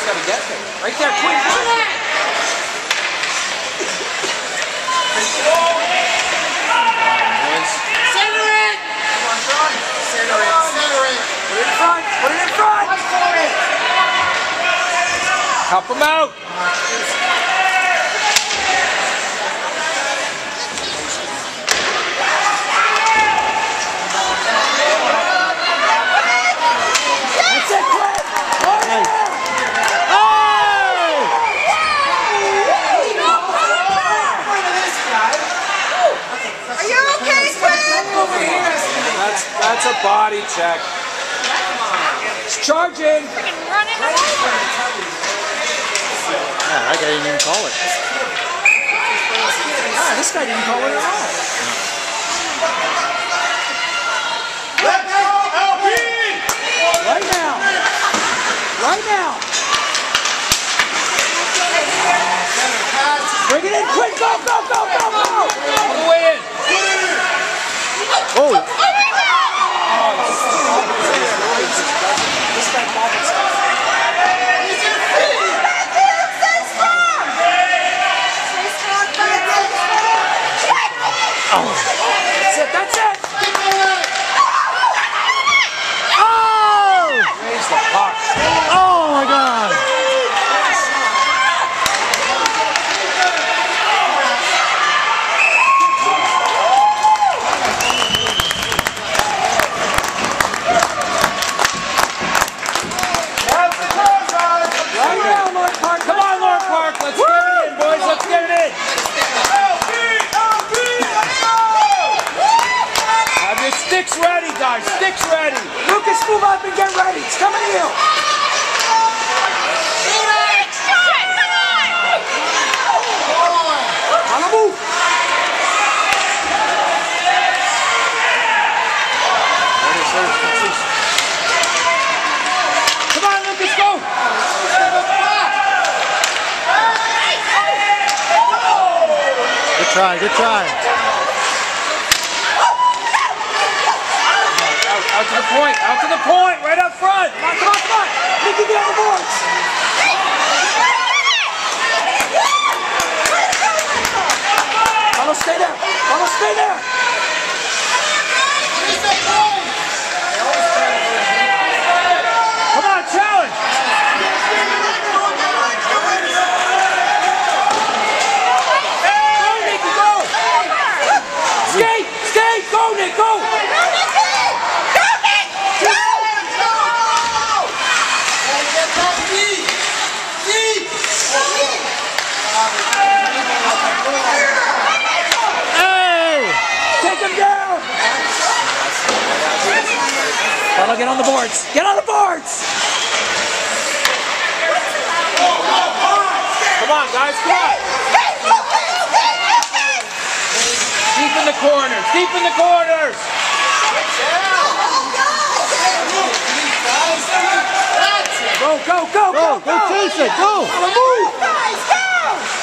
gotta get there. Right there, quick. Center it! Center it. Put it in front. Put it in front. Help him out. That's it, Clint. Are you okay, Quinn? That's a body check. It's charging. Yeah, that guy didn't even call it. Ah, this guy didn't call it at all. Let go, LP! Right now. Right now. Bring it in quick. Go, go, go, go, go. All the way in. Oh! This guy bobbles. That's it, that's it! Oh! Raise the puck. Oh my God! Right now, Lord Park. Come on, Lord Park. Let's get it in, boys. Let's get it in. Have your sticks ready, guys. Sticks ready. Lucas, move up and get ready. It's coming to you. On the move. Come on, Lucas, go. Good try, good try. Out to the point. Out to the point. Right up front. Come on, come on, come on. Nicky, get on the boards. Carlos, stay there. Carlos, stay there. Come on, challenge. Go, Nicky, go. Skate, skate. Go, Nick, go. Take him down! Carlo, get on the boards! Get on the boards! Come on, guys, come on! Deep in the corners! Deep in the corners! Go, go, go, go, Go chase it, go! Move! Guys, go!